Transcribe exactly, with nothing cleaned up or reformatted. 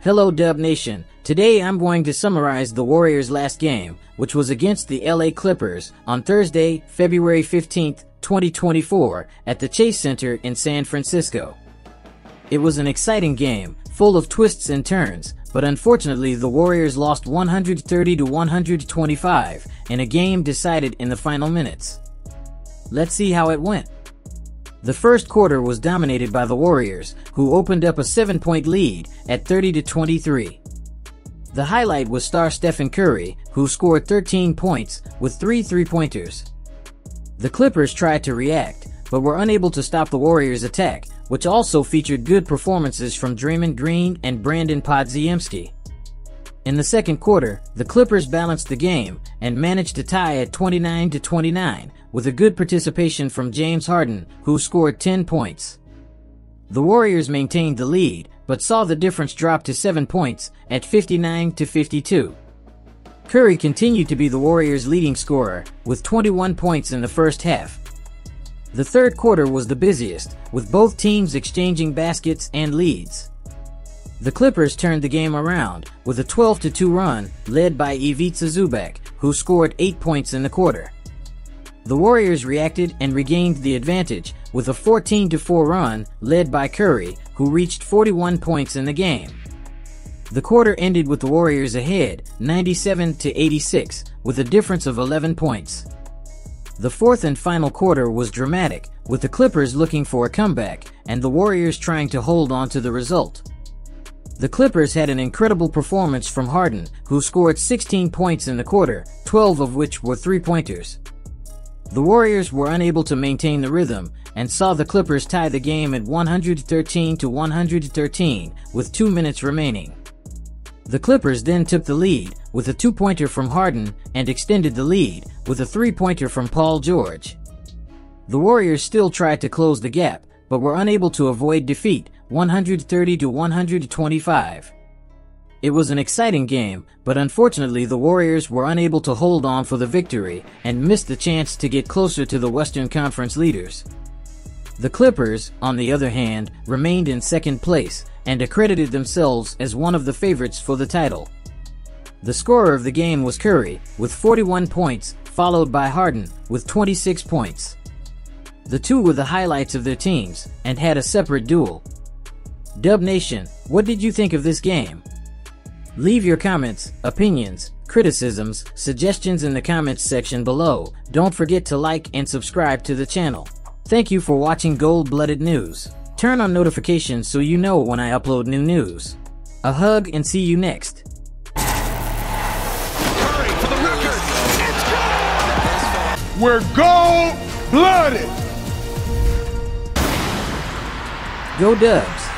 Hello Dub Nation, today I'm going to summarize the Warriors' last game, which was against the L A Clippers on Thursday, February fifteenth, twenty twenty-four, at the Chase Center in San Francisco. It was an exciting game, full of twists and turns, but unfortunately the Warriors lost one hundred thirty to one hundred twenty-five in a game decided in the final minutes. Let's see how it went. The first quarter was dominated by the Warriors, who opened up a seven-point lead at thirty to twenty-three. The highlight was star Stephen Curry, who scored thirteen points with three three-pointers. The Clippers tried to react, but were unable to stop the Warriors' attack, which also featured good performances from Draymond Green and Brandin Podziemski. In the second quarter, the Clippers balanced the game and managed to tie at twenty-nine to twenty-nine, with a good participation from James Harden, who scored ten points. The Warriors maintained the lead, but saw the difference drop to seven points at fifty-nine to fifty-two. Curry continued to be the Warriors' leading scorer, with twenty-one points in the first half. The third quarter was the busiest, with both teams exchanging baskets and leads. The Clippers turned the game around, with a twelve to two run, led by Ivica Zubac, who scored eight points in the quarter. The Warriors reacted and regained the advantage, with a fourteen to four run, led by Curry, who reached forty-one points in the game. The quarter ended with the Warriors ahead, ninety-seven to eighty-six, with a difference of eleven points. The fourth and final quarter was dramatic, with the Clippers looking for a comeback, and the Warriors trying to hold on to the result. The Clippers had an incredible performance from Harden, who scored sixteen points in the quarter, twelve of which were three-pointers. The Warriors were unable to maintain the rhythm, and saw the Clippers tie the game at one hundred thirteen to one hundred thirteen, with two minutes remaining. The Clippers then took the lead, with a two-pointer from Harden, and extended the lead, with a three-pointer from Paul George. The Warriors still tried to close the gap, but were unable to avoid defeat, one hundred thirty to one hundred twenty-five. It was an exciting game, but unfortunately the Warriors were unable to hold on for the victory, and missed the chance to get closer to the Western Conference leaders. The Clippers, on the other hand, remained in second place, and accredited themselves as one of the favorites for the title. The scorer of the game was Curry, with forty-one points, followed by Harden, with twenty-six points. The two were the highlights of their teams, and had a separate duel. Dub Nation, what did you think of this game? Leave your comments, opinions, criticisms, suggestions in the comments section below. Don't forget to like and subscribe to the channel. Thank you for watching Gold-Blooded News. Turn on notifications so you know when I upload new news. A hug and see you next. Curry for the record. It's good. We're gold-blooded. Go Dubs.